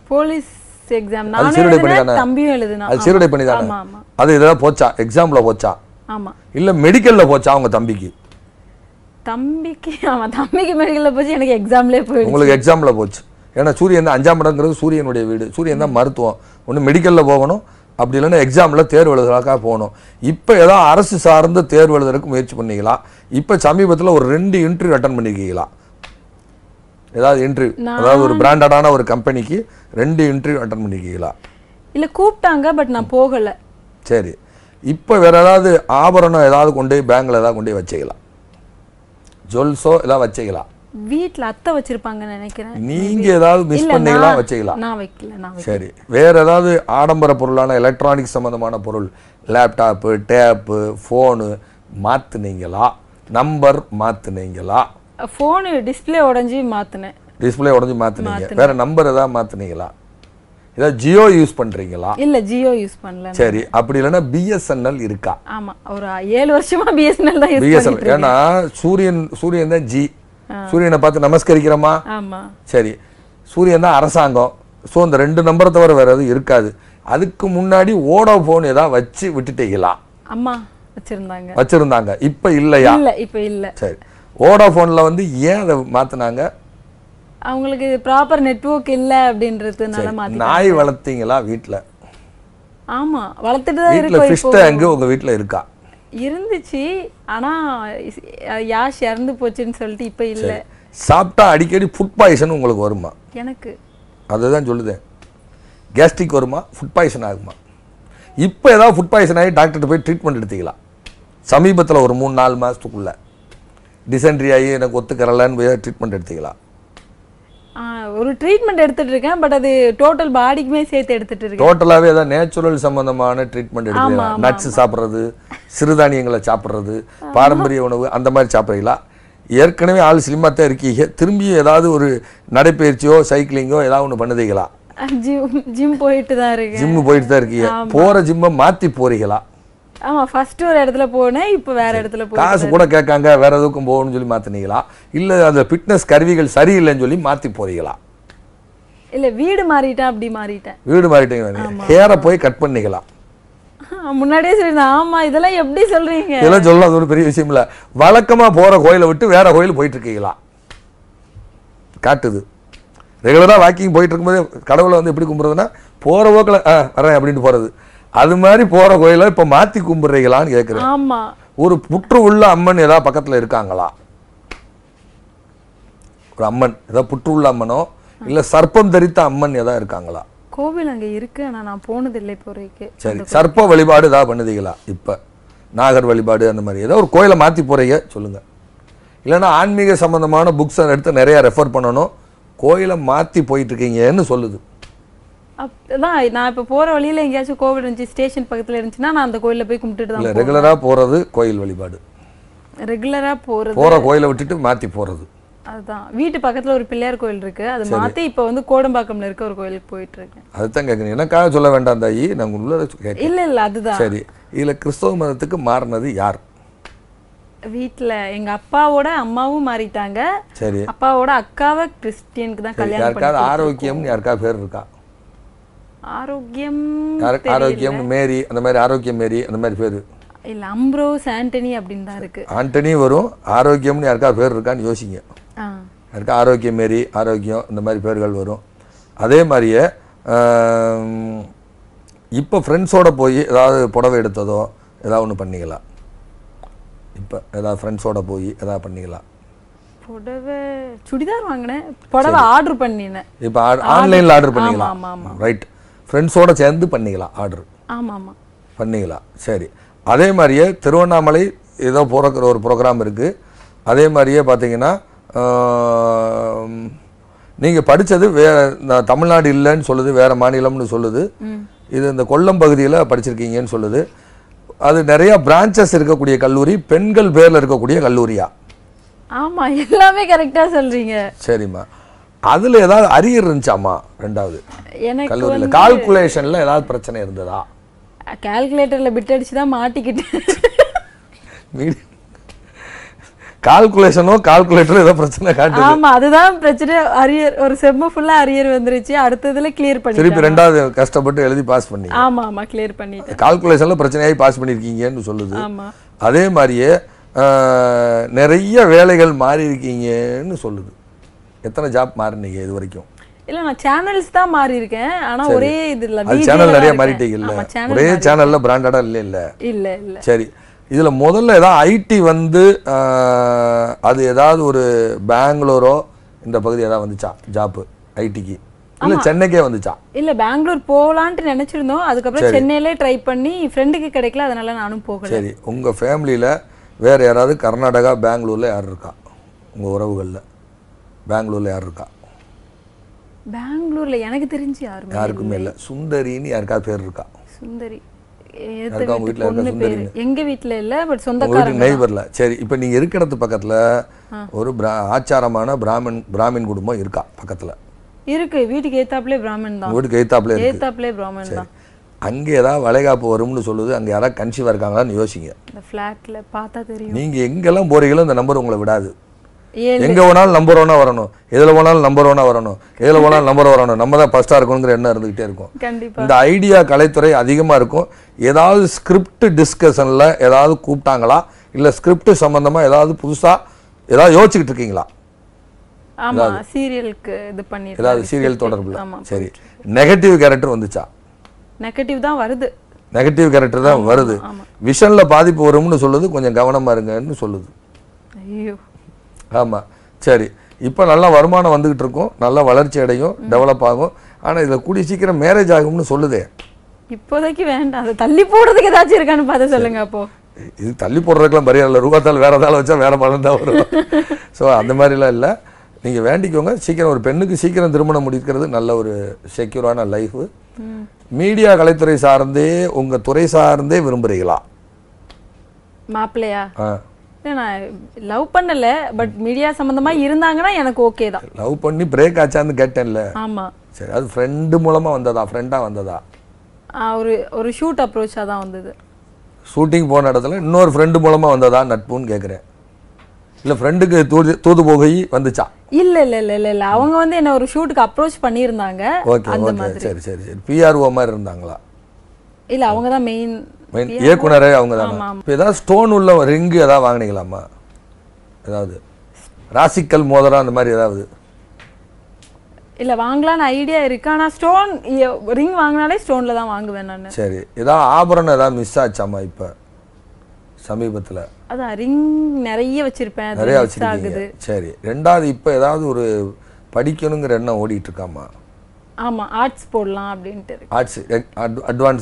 B: போலீஸ் எக்ஸாம்
C: அது
B: நானே
C: சீருடை பண்ணி
B: எழுதினேன்,
C: தானே?
B: தம்பியும் எழுதினான்.
C: அது சீருடை பண்ணி தானே?
B: ஆமா ஆமா
C: அது இதெல்லாம் போச்சா, எக்ஸாம்ல போச்சா,
B: ஆமா.
C: இல்ல மெடிக்கல்ல போச்சா உங்க தம்பிக்கு?
B: தம்பிக்கு ஆமா, தம்பிக்கு மெடிக்கல்ல போச்சு, எனக்கு எக்ஸாம்லயே போயிடுச்சு.
C: உங்களுக்கு எக்ஸாம்ல போச்சு. ஏன்னா சூரியன் தான் 5ஆம் இடங்கிறது சூரியனுடைய வீடு. சூரியன் தான் மருத்துவம். ஒன்று மெடிக்கல்ல போகணும், அப்படி இல்லைன்னா எக்ஸாம்ல தேர்வு எழுதுறதுக்காக போகணும். இப்போ ஏதாவது அரசு சார்ந்த தேர்வு எழுதுறதுக்கு முயற்சி பண்ணீங்களா? இப்போ சமீபத்தில் ஒரு 2 இன்டர்வியூ அட்டன் பண்ணிருக்கீங்களா? ஏதாவது இன்டர்வியூ, அதாவது ஒரு பிராண்டடான ஒரு கம்பெனிக்கு 2 இன்டர்வியூ அட்டன் பண்ணிருக்கீங்களா?
B: இல்ல கூப்பிட்டாங்க, பட் நான் போகல.
C: சரி, இப்போ வேற ஏதாவது ஆபரணம் ஏதாவது கொண்டு பேங்க்ல ஏதாவது கொண்டு வச்சுக்கலாம், ஜுவல்ஸோ ஏதாவது வச்சுக்கலாம்?
B: வீட்ல அத்தை வச்சிருப்பாங்கன்னு நினைக்கிறேன்.
C: நீங்க ஏதாவது மிஸ் பண்ணீங்களா? வச்சுக்கலாம்.
B: நான் வைக்கல.
C: சரி, வேற ஏதாவது ஆடம்பர பொருளான எலக்ட்ரானிக் சம்பந்தமான பொருள், லேப்டாப்பு, டேப்பு, ஃபோனு மாத்துனீங்களா? நம்பர் மாத்துனீங்களா?
B: ஃபோன் டிஸ்ப்ளே உடைஞ்சு மாத்துனேன்.
C: டிஸ்ப்ளே உடைஞ்சு மாத்துனீங்க. வேற நம்பர் ஏதாவது மாத்துனீங்களா? ஏதாவது ஜியோ யூஸ் பண்றீங்களா?
B: இல்ல, ஜியோ யூஸ் பண்ணல.
C: சரி, அப்படி இல்லைன்னா பிஎஸ்என்எல் இருக்கா?
B: ஆமா, ஒரு 7 வருஷமா பிஎஸ்என்எல் தான் யூஸ் பண்ணிட்டு இருக்கேன்.
C: ஏன்னா சூரியன் தான் ஜி. சூரியனை பார்த்து நமஸ்கரிக்கிறோமா?
B: ஆமா.
C: சரி, சூரியன் தான் அரசாங்கம். ஸோ இந்த 2 நம்பரை தவிர வேற எதுவும் இருக்காது. அதுக்கு முன்னாடி வோடாஃபோன் ஏதாவது வச்சு விட்டுட்டீங்களா?
B: அம்மா
C: வச்சிருந்தாங்க. இப்ப இல்லையா?
B: இல்ல, இப்ப இல்ல.
C: சரி, வோடாஃபோன்ல வந்து ஏன் அதை மாத்தினாங்க?
B: அவங்களுக்கு ப்ராப்பர் நெட்வொர்க் இல்ல அப்படின்றதுனால மாத்தி.
C: நாய் வளர்த்தீங்களா வீட்ல?
B: ஆமா, வளர்த்துட்டு தான்
C: வீட்ல
B: இருக்கோம்.
C: ஃபிஷ் டேங்க் உங்க வீட்ல இருக்கா?
B: இருந்துச்சு, ஆனா யாஷ் இறந்து போச்சுன்னு சொல்லிட்டு இப்ப இல்ல.
C: சாப்பிட்டா அடிக்கடி ஃபுட் பாய்சன் உங்களுக்கு வருமா?
B: எனக்கு
C: அதுதான் சொல்லுதேன். கேஸ்ட்ரிக் வருமா? ஃபுட் பாய்சன் ஆகுமா? இப்போ ஏதாவது ஃபுட் பாய்சன் ஆகி டாக்டர்கிட்ட போய் ட்ரீட்மெண்ட் எடுத்தீங்களா? சமீபத்தில் ஒரு 3-4 மாதத்துக்குள்ள டிசென்ட்ரி ஆகி எனக்கு ஒத்துக்கறலன்னு போய் ட்ரீட்மெண்ட் எடுத்தீங்களா?
B: ஒரு ட்ரீட்மெண்ட் எடுத்துட்டு இருக்கேன், பட் அது டோட்டல் பாடிக்குமே சேர்த்து எடுத்துட்டு இருக்கேன்.
C: டோட்டலாகவே ஏதாவது நேச்சுரல் சம்பந்தமான ட்ரீட்மெண்ட் எடுத்தீங்களா? நட்ஸ் சாப்பிட்றது, சிறுதானியங்களை சாப்பிட்றது, பாரம்பரிய உணவு அந்த மாதிரி சாப்பிட்றீங்களா? ஏற்கனவே ஆள் ஸ்லிம்மாக தான் இருக்கீங்க, திரும்பி ஏதாவது ஒரு நடைப்பயிற்சியோ சைக்கிளிங்கோ ஏதாவது ஒன்று பண்ணுதீங்களா?
B: ஜிம் போயிட்டு தான் இருக்கேன்.
C: ஜிம்மு போயிட்டு தான் இருக்கீங்க. போகிற ஜிம்மை மாற்றி போறீங்களா?
B: ஆமா, ஃபர்ஸ்ட் ஒரு இடத்துல போனேன், இப்போ வேற இடத்துல போறேன்.
C: காசு கூட கேட்காங்க, வேற எதுக்கும் போகணும்னு சொல்லி மாத்தினீங்களா? இல்ல அந்த ஃபிட்னஸ் கருவிகள் சரியில்லைன்னு சொல்லி மாத்தி போறீங்களா?
B: இல்ல, வீடு மாறிட்டேன், அப்படி மாறிட்டேன்.
C: வீடு மாறிட்டீங்க. ஹேரை போய் கட் பண்ணீங்களா?
B: முன்னாடியே சொல்லிருந்தேன். ஆமா, இதெல்லாம் எப்படி சொல்றீங்க?
C: இதெல்லாம் சொல்லலாம், அது ஒரு பெரிய விஷயம் இல்ல. வழக்கமா போற கோயிலை விட்டு வேற கோயில் போயிட்டு இருக்கீங்களா? காட்டுது. ரெகுலரா வாக்கிங் போயிட்டு இருக்கும்போது கடவுளை வந்து எப்படி கும்பிடுறதுன்னா, போற போக்கில் வரேன் அப்படின்ட்டு போறது. அது மாதிரி போற கோயிலை இப்ப மாத்தி கும்பிடுறீங்களான்னு கேட்கிறேன்.
B: ஆமா.
C: ஒரு புற்று உள்ள அம்மன் ஏதாவது பக்கத்துல இருக்காங்களா? ஒரு அம்மன் ஏதாவது புற்று உள்ள அம்மனோ இல்ல சர்ப்பம் தரித்த அம்மன் ஏதாவது இருக்காங்களா?
B: கோவில் அங்க இருக்கு, ஆனா நான் போனது இல்லை இப்போ வரைக்கும்.
C: சரி, சர்ப்ப வழிபாடு ஏதாவது பண்ணுதீங்களா? இப்ப நாகர் வழிபாடு அந்த மாதிரி ஏதாவது ஒரு கோயிலை மாத்தி போறீங்க சொல்லுங்க. இல்லைன்னா ஆன்மீக சம்பந்தமான புக்ஸ் எடுத்து நிறைய ரெஃபர் பண்ணணும், கோயிலை மாத்தி போயிட்டு இருக்கீங்கன்னு சொல்லுது.
B: அதான் நான் இப்போ போற வழியில எங்கேயாச்சும் கோவில் இருந்துச்சு, ஸ்டேஷன் பக்கத்துல இருந்துச்சுன்னா நான் அந்த கோயில போய் கும்பிட்டுட்டு தான் போவேன்.
C: ரெகுலரா போறது கோயில் வழிபாடு.
B: ரெகுலரா போற
C: கோயிலை விட்டுட்டு மாத்தி போறது.
B: அதுதான், வீட்டு பக்கத்துல ஒரு பிள்ளையார் கோயில் இருக்கு, அது மாத்தி இப்போ வந்து கோடம்பாக்கம்ல இருக்க ஒரு கோயிலுக்கு போயிட்டு இருக்கேன்.
C: அதுதான் கேட்குறேன். எனக்காக சொல்ல வேண்டாம் தாயி, நாங்கள் உள்ள கேட்க.
B: இல்ல அதுதான்.
C: சரி, இதுல கிறிஸ்தவ மதத்துக்கு மாறினது யார்?
B: வீட்ல எங்க அப்பாவோட அம்மாவும் மாறிட்டாங்க.
C: சரி,
B: அப்பாவோட அக்காவை கிறிஸ்டியனுக்கு தான் கல்யாணம் பண்ணி.
C: யாருக்காவது ஆரோக்கியம்னு யாருக்காவது பேர் இருக்கா?
B: ஆரோக்கியம்
C: மேரி அந்த மாதிரி, ஆரோக்கியம் மேரி அந்த மாதிரி பேரு
B: இல்ல, அம்ப்ரோஸ் ஆண்டனி அப்படின்னு தான் இருக்கு.
C: ஆண்டனி வரும். ஆரோக்கியம்னு யாருக்காவது பேர் இருக்கான்னு யோசிங்க. யாருக்கா ஆரோக்கியம் மேரி, ஆரோக்கியம் இந்த மாதிரி பேர்கள் வரும். அதே மாதிரியே இப்போ ஃப்ரெண்ட்ஸோட போய் ஏதாவது புடவை எடுத்ததோ ஏதாவது ஒன்று பண்ணிங்களா? இப்போ ஏதாவது ஃப்ரெண்ட்ஸோட போய் ஏதாவது பண்ணிங்களா?
B: புடவை சுடிதார் வாங்கினேன், புடவை ஆர்டர் பண்ணினேன்.
C: இப்போ ஆன்லைனில் ஆர்டர் பண்ணிங்களா? ரைட், ஃப்ரெண்ட்ஸோட சேர்ந்து பண்ணிங்களா ஆர்டர்?
B: ஆமாம்
C: பண்ணிங்களா? சரி, அதே மாதிரியே திருவண்ணாமலை ஏதோ போகிற ஒரு ப்ரோக்ராம் இருக்குது. அதே மாதிரியே பார்த்தீங்கன்னா நீங்கள் படித்தது தமிழ்நாடு இல்லைன்னு சொல்லுது, வேறு மாநிலம்னு சொல்லுது. இது இந்த கொல்லம் பகுதியில் படிச்சிருக்கீங்கன்னு சொல்லுது. அது நிறைய பிரான்ச்சஸ் இருக்கக்கூடிய கல்லூரி, பெண்கள் பேரில் இருக்கக்கூடிய கல்லூரியா?
B: ஆமாம், எல்லாமே கரெக்டாக சொல்கிறீங்க.
C: சரிம்மா, அதில் ஏதாவது அரியர் இருந்துச்சாம்மா? ரெண்டாவது கல்லூரியில் கால்குலேஷனில் ஏதாவது பிரச்சனை இருந்ததா?
B: கால்குலேட்டரில் பிட் அடிச்சு தான் மாட்டிக்கிட்டேன்.
C: கால்குலேஷனோ கால்குலேட்டரோ ஏதோ பிரச்சனை காட்டுது.
B: ஆமா அதுதான் பிரச்சனை. அரியர் ஒரு செம்ம ஃபுல்லா அரியர் வந்துருச்சு. அடுத்ததுல கிளியர் பண்ணி
C: திருப்பி 2வது கஷ்டப்பட்டு எழுதி பாஸ் பண்ணி.
B: ஆமா கிளியர் பண்ணிட்டேன்.
C: கால்குலேஷன்ல பிரச்சனையாகி பாஸ் பண்ணிருக்கீங்கன்னு சொல்லுது.
B: ஆமா
C: அதே மாதிரியே நிறைய வேலைகள் மாறி இருக்கீங்கன்னு சொல்லுது. எத்தனை ஜாப் மாறினீங்க இது வரைக்கும்?
B: இல்ல நான் சேனல்ஸ் தான் மாறி இருக்கேன். ஆனா ஒரே இதுல
C: சேனல் நிறைய மாறிட்டீங்க இல்ல? ஒரே சேனல்ல பிராண்டடா இல்ல. சரி, இதுல முதல்ல ஏதாவது ஐடி வந்து அது ஏதாவது ஒரு பெங்களூரோ இந்த பகுதி ஏதாவது வந்துச்சா ஜாப் ஐடிக்கு? இல்ல சென்னைக்கே வந்துச்சா?
B: இல்ல பெங்களூர் போகலான்ட்டு நினைச்சிருந்தோம். அதுக்கப்புறம் சென்னையிலே ட்ரை பண்ணி ஃப்ரெண்டுக்கு கிடைக்கல, அதனால நானும் போகல.
C: சரி, உங்க ஃபேமிலியில வேற யாராவது கர்நாடகா பெங்களூர்ல யார் இருக்கா? உங்க உறவுகள்ல பெங்களூர்ல யார் இருக்கா?
B: பெங்களூர்ல எனக்கு தெரிஞ்சு
C: யாருக்குமே இல்ல. சுந்தரின்னு யாருக்காவது பேர் இருக்கா?
B: சுந்தரி
C: எங்க
B: வீட்ல இல்ல, பட் சொந்தக்காரங்க
C: நெய்பர்ல. சரி, இப்போ நீங்க இருக்கிற இடத்து பக்கத்துல ஒரு ஆச்சாரமான பிராமின் குடும்பம் இருக்கா பக்கத்துல?
B: இருக்கு. வீட்டுக்கு ஏத்தாப்லே பிராமன் தான்.
C: வீட்டுக்கு
B: ஏத்தாப்லே பிராமன் தான்.
C: அங்க ஏதாவது வளைகாப்பு வரும்னு சொல்லுது. அங்க யாராவது கன்சீவா இருக்காங்களான்னு யோசிங்க.
B: இந்த ஃபிளாட்ல பார்த்தா தெரியும்.
C: நீங்க எங்கெல்லாம் போறீங்களோ இந்த நம்பர் உங்களை விடாது. எங்க போனாலும் நம்பர் 1 வரணும், எதுல போனாலும் நம்பர் 1 வரணும், எதுல போனாலும் நம்பர் வரணும், நம்ம தான் ஃபர்ஸ்டா இருக்கணுங்கிற எண்ணம் இருந்துகிட்டே இருக்கும். இந்த ஐடியா கலைத்துறை அதிகமா இருக்கும். ஏதாவது ஸ்கிரிப்ட் டிஸ்கஷன்ல ஏதாவது கூப்பிட்டாங்களா, இல்ல ஸ்கிரிப்ட் சம்பந்தமா ஏதாவது புதுசா ஏதாவது யோசிச்சுட்டு இருக்கீங்களா?
B: ஆமா, சீரியலுக்கு இது பண்ணி
C: ஏதாவது சீரியல் தொடர்புல. சரி, நெகட்டிவ் கேரக்டர் வந்துச்சா?
B: நெகட்டிவ் தான் வருது.
C: நெகட்டிவ் கேரக்டர் தான் வருது. விஷன்ல பாதிப்பு வரும்னு சொல்லுது. கொஞ்சம் கவனமா இருங்கன்னு சொல்லுது.
B: ஐயோ.
C: ஆமா. சரி, இப்போ நல்லா வருமானம் வந்துகிட்டு இருக்கும், நல்லா வளர்ச்சி அடையும், டெவலப் ஆகும். ஆனா இதுல கூடிய சீக்கிரம் மேரேஜ் ஆகும்னு சொல்லுதே.
B: இப்போதைக்கு வேண்டாம், அதை தள்ளி போடுறதுக்கு ஏதாச்சும் இருக்கான்னு பார்த்து சொல்லுங்க. அப்போ
C: இது தள்ளி போடுறதுக்கெல்லாம் பரியா இல்லை. ரூபாத்தால் வேற ஏதாவது வச்சா வேற பலன் தான் வரும். ஸோ அந்த மாதிரிலாம் இல்லை. நீங்க வேண்டிக்கோங்க. சீக்கிரம் ஒரு பெண்ணுக்கு சீக்கிரம் திருமணம் முடிக்கிறது நல்ல ஒரு செக்யூரான லைஃப். மீடியா கலைத்துறை சார்ந்தே உங்க துறை சார்ந்தே விரும்புறீங்களா?
B: மாப்பிள்ளையா? நான் லவ் பண்ணல, பட் மீடியா சம்பந்தமா இருந்தாங்கன்னா எனக்கு ஓகே தான்.
C: லவ் பண்ணி பிரேக் ஆச்சான்னு கேட்டேன்ல.
B: ஆமா.
C: சரி, அது ஃப்ரெண்டு மூலமா வந்ததா, ஃப்ரெண்டா வந்ததா?
B: ஒரு ஷூட் அப்ரோச்சா தான் வந்தது.
C: ஷூட்டிங் போன இடத்துல இன்னொரு ஃப்ரெண்டு மூலமா வந்ததா நட்புன்னு கேட்குறேன். இல்லை ஃப்ரெண்டுக்கு தூது போகை வந்துச்சா?
B: இல்ல இல்ல இல்ல இல்ல இல்ல, அவங்க வந்து என்ன ஒரு ஷூட்டுக்கு அப்ரோச் பண்ணியிருந்தாங்க.
C: ஓகே ஓகே, சரி சரி சரி. பிஆர்ஓ மாதிரி இருந்தாங்களா?
B: இல்ல, அவங்க தான் மெயின்
C: இயக்குனரே அவங்க தான். இப்போ ஏதாவது ஸ்டோன் உள்ள ரிங்கு ஏதாவது வாங்கினீங்களாமா? ஏதாவது ராசிக்கல் மோதிரம் அந்த மாதிரி ஏதாவது?
B: இல்ல, வாங்கலாம்னு ஐடியா இருக்கு. ஆனா ஸ்டோன் ரிங் வாங்கினாலே ஸ்டோன்ல தான் வாங்குவேன் நான்.
C: சரி, ஏதாவது ஆபரணம் ஏதாவது மிஸ் ஆச்சாமா இப்போ சமீபத்தில்?
B: அதான் ரிங் நிறைய வச்சிருப்பேன்,
C: நிறைய வச்சிருக்கீங்க. சரி, 2வது இப்போ ஏதாவது ஒரு படிக்கணுங்கிற எண்ணம் ஓடிட்டு இருக்காமா?
B: ஆமா, ஆர்ட்ஸ் போடலாம் அப்படின்ட்டு இருக்கு.
C: ஆர்ட்ஸ் அட்வான்ஸ்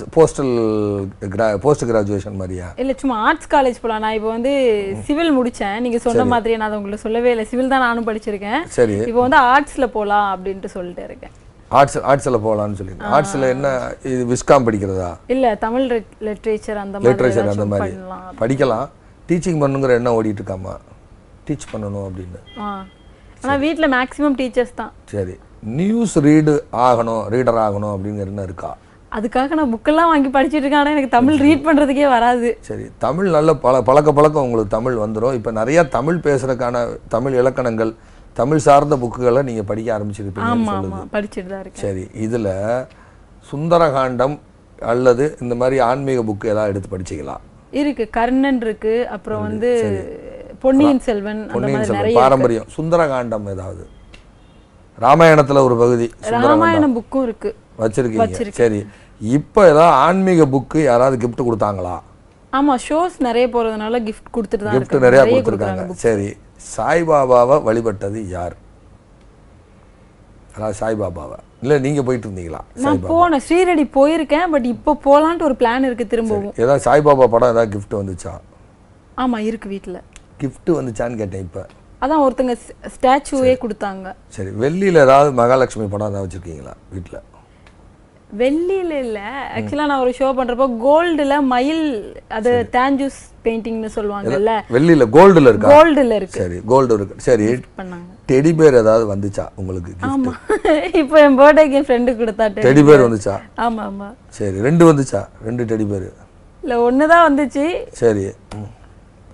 C: போஸ்ட் கிராஜுவேஷன் மாதிரியா?
B: இல்ல, சும்மா ஆர்ட்ஸ் காலேஜ் போலாம். நான் இப்போ வந்து சிவில் முடிச்சேன். நீங்க சொன்ன மாதிரி நான் உங்களுக்கு சொல்லவே இல்லை, சிவில் தான் நானும் படிச்சிருக்கேன்.
C: சரி,
B: இப்போ வந்து ஆர்ட்ஸ்ல போலாம் அப்படின்ட்டு சொல்லிட்டு இருக்கேன்.
C: ஆர்ட்ஸ்ல போகலாம்னு சொல்லி. ஆர்ட்ஸ்ல என்ன இது விஸ்காம் படிக்கிறதா?
B: இல்ல, தமிழ் லிட்ரேச்சர் அந்த
C: மாதிரி படிக்கலாம். டீச்சிங் பண்ணுங்கிற எண்ணம் ஓடிட்டு இருக்காமா? டீச் பண்ணணும் அப்படின்னு.
B: ஆனா வீட்ல மேக்ஸிமம் டீச்சர்ஸ் தான்.
C: சரி, நியூஸ் ரீடர் ஆகணும் அப்படிங்கிற என்ன இருக்கா?
B: அதுக்காக நான் புக்கெல்லாம் வாங்கி படிச்சுட்டு இருக்கேன். ஆனால் எனக்கு தமிழ் ரீட் பண்ணுறதுக்கே வராது.
C: சரி, தமிழ் நல்ல பழக்கம் உங்களுக்கு தமிழ் வந்துடும். இப்போ நிறைய தமிழ் பேசுறதுக்கான தமிழ் இலக்கணங்கள், தமிழ் சார்ந்த புக்குகளை நீங்கள் படிக்க ஆரம்பிச்சிருப்பீங்க.
B: படிச்சுட்டு தான் இருக்கேன்.
C: சரி, இதில் சுந்தரகாண்டம் அல்லது இந்த மாதிரி ஆன்மீக புக்கு ஏதாவது எடுத்து படிச்சிங்களா?
B: இருக்கு, கர்ணன் இருக்கு, அப்புறம் வந்து பொன்னியின் செல்வன்,
C: பாரம்பரியம். சுந்தரகாண்டம் ஏதாவது ராமாயணத்துல ஒரு பகுதி
B: ராமாயணம் புக்கும் இருக்கு
C: வச்சிருக்கீங்க. சரி, இப்போ ஏதாவது ஆன்மீக புக்கு யாராவது கிஃப்ட் கொடுத்தாங்களா?
B: ஆமா, ஷோஸ் நிறைய போறதுனால கிஃப்ட் கொடுத்துட்டு தான்
C: கிஃப்ட் நிறைய கொடுத்துருக்காங்க. சரி, சாய்பாபாவை வழிபட்டது யார்? அதாவது சாய்பாபாவை இல்லை நீங்க போயிட்டு இருந்தீங்களா?
B: நான் போனேன், ஸ்ரீரடி போயிருக்கேன். பட் இப்போ போலான்ட்டு ஒரு பிளான் இருக்கு திரும்பவும்.
C: ஏதாவது சாய்பாபா படம் ஏதாவது கிஃப்ட் வந்துச்சா?
B: ஆமா, இருக்கு வீட்டுல.
C: கிஃப்ட் வந்துச்சான்னு கேட்டேன். இப்போ
B: அதான் ஒருத்தங்க ஸ்டாச்சுவே கொடுத்தாங்க.
C: சரி, வெள்ளியில ஏதாவது மகாலட்சுமி படம் ஏதாவது வச்சிருக்கீங்களா வீட்டுல?
B: வெள்ளியில இல்ல, ஆக்சுவலா நான் ஒரு ஷோ பண்றப்போ கோல்டுல மயில், அது தாஞ்சூஸ் பெயிண்டிங்னு சொல்லுவாங்கல்ல,
C: வெள்ளியில கோல்டுல இருக்கு.
B: கோல்டுல இருக்கு.
C: சரி, கோல்டு இருக்கு. சரி, பண்ணாங்க. டெடி பேர் ஏதாவது வந்துச்சா உங்களுக்கு?
B: ஆமா, இப்போ என் பர்த்டேக்கு என் ஃப்ரெண்டு கொடுத்தா
C: டெடி பேர் வந்துச்சா?
B: ஆமா ஆமா.
C: சரி, 2 வந்துச்சா? 2 டெடி பேர்?
B: இல்ல, 1 தான் வந்துச்சு.
C: சரி,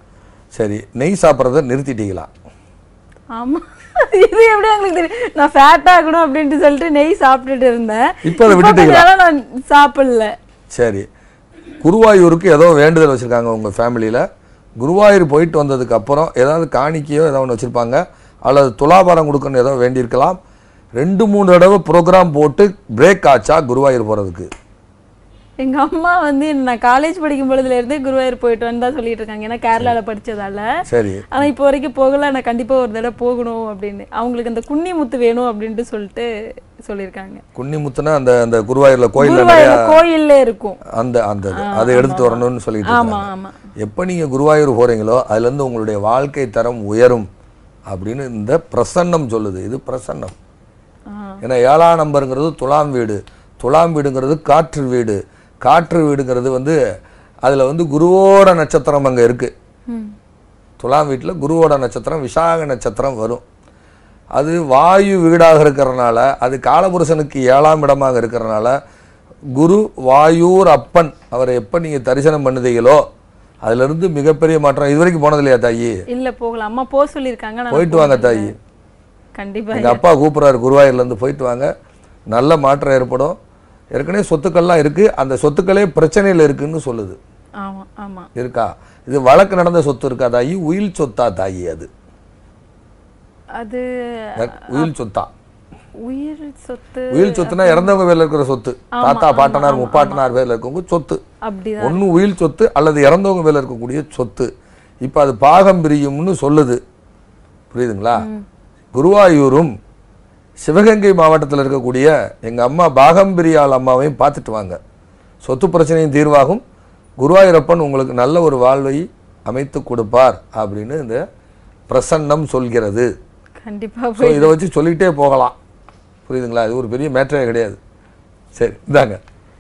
C: சரி, நெய் சாப்பிட்றத நிறுத்திட்டீங்களா?
B: ஆமா, இது எப்படி உங்களுக்கு தெரியும்? நான் ஃபேட் ஆகணும் அப்படின்ட்டு சொல்லிட்டு நெய் சாப்பிட்டுட்டு இருந்தேன்.
C: இப்போ அதை விட்டுட்டீங்களா?
B: நான் சாப்பிடல.
C: சரி, குருவாயூருக்கு ஏதோ வேண்டுதல் வச்சுருக்காங்க உங்கள் ஃபேமிலியில். குருவாயூர் போயிட்டு வந்ததுக்கு அப்புறம் ஏதாவது காணிக்கையோ ஏதோ ஒன்று வச்சுருப்பாங்க, அல்லது துலாபாரம் கொடுக்கணும் ஏதோ வேண்டியிருக்கலாம். 2-3 தடவை ப்ரோக்ராம் போட்டு பிரேக் ஆச்சா குருவாயூர் போகிறதுக்கு?
B: எங்க அம்மா வந்து நான் காலேஜ் படிக்கும் பொழுதுல இருந்தே குருவாயூர் போயிட்டு வந்து தான் சொல்லிட்டு இருக்காங்க. ஏன்னா கேரளால படிச்சதால.
C: சரி.
B: ஆனா இப்போ வரைக்கும் போகல. நான் கண்டிப்பா ஒரு தடவை போகணும் அப்படின்னு. அவங்களுக்கு அந்த குன்னி முத்து வேணும் அப்படின்ட்டு சொல்லிட்டு சொல்லியிருக்காங்க.
C: குன்னி முத்துனா அந்த அந்த குருவாயூர்ல
B: கோயில்ல இருக்கும்.
C: அந்த அந்த அதை எடுத்து வரணும்னு சொல்லிட்டு இருக்காங்க. எப்போ நீங்கள் குருவாயூர் போகிறீங்களோ அதுலேருந்து உங்களுடைய வாழ்க்கை தரம் உயரும் அப்படின்னு இந்த பிரசன்னம் சொல்லுது. இது பிரசன்னம். ஏன்னா 7ஆம் நம்பருங்கிறது துலாம் வீடு. துலாம் வீடுங்கிறது காற்று வீடு. காற்று வீடுங்கிறது வந்து அதில் வந்து குருவோட நட்சத்திரம் அங்கே இருக்குது. துலாம் வீட்டில் குருவோட நட்சத்திரம் விசாக நட்சத்திரம் வரும். அது வாயு வீடாக இருக்கிறனால, அது காலபுருஷனுக்கு 7ஆம் இடமாக இருக்கிறனால, குரு வாயூர் அப்பன் அவரை எப்போ நீங்கள் தரிசனம் பண்ணுதீங்களோ அதுலேருந்து மிகப்பெரிய மாற்றம். இது வரைக்கும் போனது இல்லையா தாயி?
B: இல்லை, போகலாம். அம்மா போக சொல்லியிருக்காங்க.
C: போயிட்டு வாங்க தாயி.
B: கண்டிப்பாக
C: எங்கள் அப்பா கூப்பிட்றாரு குருவாயூர்லேருந்து, போயிட்டு வாங்க, நல்ல மாற்றம் ஏற்படும். ஏற்கனவே சொத்துக்கள்லாம் இருக்குது, அந்த சொத்துக்களே பிரச்சனையில் இருக்குன்னு சொல்லுது.
B: ஆமாம் ஆமாம்.
C: இருக்கா? இது வழக்கு நடந்த சொத்து இருக்கா தாயி? உயில் சொத்தா தாயி? அது
B: அது
C: உயில் சொத்தா?
B: உயிர் சொத்து.
C: உயில் சொத்துனா இறந்தவங்க பேர்ல இருக்கிற சொத்து. தாத்தா பாட்டனார் முப்பாட்டனார் பேர்ல இருக்கவங்க சொத்து. ஒன்று உயில் சொத்து அல்லது இறந்தவங்க பேர்ல இருக்கக்கூடிய சொத்து. இப்போ அது பாகம் பிரியும்னு சொல்லுது. புரியுதுங்களா? குருவாயூரும் சிவகங்கை மாவட்டத்தில் இருக்கக்கூடிய எங்கள் அம்மா பாகம்பிரியாள் அம்மாவையும் பார்த்துட்டு வாங்க. சொத்து பிரச்சனையும் தீர்வாகும். குருவாயூரப்பன் உங்களுக்கு நல்ல ஒரு வாழ்வை அமைத்து கொடுப்பார் அப்படின்னு இந்த பிரசன்னம் சொல்கிறது. கண்டிப்பாக இதை வச்சு சொல்லிகிட்டே போகலாம். புரியுதுங்களா? இது ஒரு பெரிய மேட்டரே கிடையாது. சரி, இதாங்க.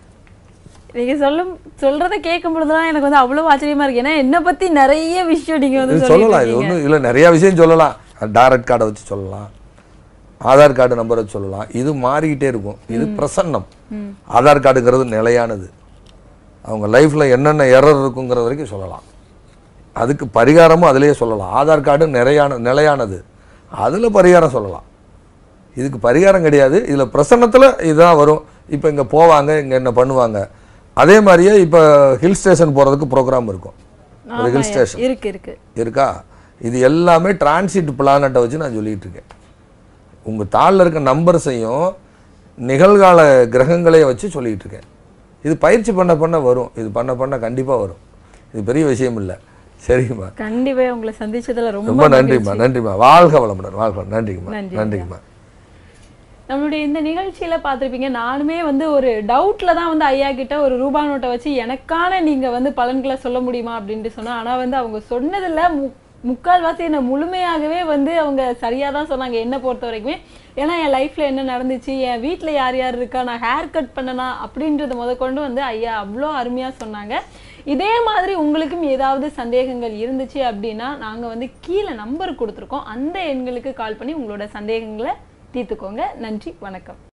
B: நீங்கள் சொல்கிறத கேட்கும் பொழுதுலாம் எனக்கு வந்து அவ்வளோ ஆச்சரியமாக இருக்குது. ஏன்னா என்னை பற்றி நிறைய விஷயம் நீங்கள் வந்து
C: சொல்லலாம். இது ஒன்றும் இல்லை, நிறையா விஷயம் சொல்லலாம். டைரக்ட் கார்டை வச்சு சொல்லலாம், ஆதார் கார்டு நம்பரை சொல்லலாம். இது மாறிக்கிட்டே இருக்கும். இது பிரசன்னம். ஆதார் கார்டுங்கிறது நிலையானது. அவங்க லைஃப்பில் என்னென்ன எரர் இருக்குங்கிற வரைக்கும் சொல்லலாம். அதுக்கு பரிகாரமும் அதிலேயே சொல்லலாம். ஆதார் கார்டு நிலையானது, அதில் பரிகாரம் சொல்லலாம். இதுக்கு பரிகாரம் கிடையாது. இதில் பிரசன்னத்தில் இதுதான் வரும். இப்போ இங்கே போவாங்க, இங்கே என்ன பண்ணுவாங்க. அதே மாதிரியே இப்போ ஹில் ஸ்டேஷன் போகிறதுக்கு ப்ரோக்ராம் இருக்கும். ஒரு ஹில் ஸ்டேஷன் இருக்கா? இது எல்லாமே டிரான்சிட் பிளானட்டை வச்சு நான் சொல்லிகிட்டு இருக்கேன். உங்கள் தாளில் இருக்க நம்பர்ஸையும் நிகழ்கால கிரகங்களையும் வச்சு சொல்லிகிட்டு இருக்கேன். இது பயிற்சி பண்ண பண்ண வரும். இது பண்ண பண்ண கண்டிப்பாக வரும். இது பெரிய விஷயம் இல்லை. சரிம்மா,
B: கண்டிப்பாக உங்களை சந்திச்சதில்
C: ரொம்ப நன்றிம்மா. நன்றிம்மா. வாழ்க வளமுடன். வாழ்க. நன்றிங்கம்மா. நன்றிங்கம்மா.
B: நம்மளுடைய இந்த நிகழ்ச்சியில பார்த்துருப்பீங்க. நானுமே வந்து ஒரு டவுட்ல தான் வந்து ஐயா கிட்ட ஒரு ரூபா நோட்டை வச்சு எனக்கான நீங்க வந்து பலன்களை சொல்ல முடியுமா அப்படின்ட்டு சொன்னா, ஆனா வந்து அவங்க சொன்னதுல முக்கால்வாசி என்ன முழுமையாகவே வந்து அவங்க சரியாக தான் சொன்னாங்க என்னை பொறுத்த வரைக்குமே. ஏன்னா என் லைஃப்பில் என்ன நடந்துச்சு, என் வீட்டில் யார் யார் இருக்கா, நான் ஹேர் கட் பண்ணனா அப்படின்றத முதற்கொண்டு வந்து ஐயா அவ்வளோ அருமையாக சொன்னாங்க. இதே மாதிரி உங்களுக்கும் ஏதாவது சந்தேகங்கள் இருந்துச்சு அப்படின்னா நாங்கள் வந்து கீழே நம்பர் கொடுத்துருக்கோம். அந்த எண்களுக்கு கால் பண்ணி உங்களோட சந்தேகங்களை தீர்த்துக்கோங்க. நன்றி, வணக்கம்.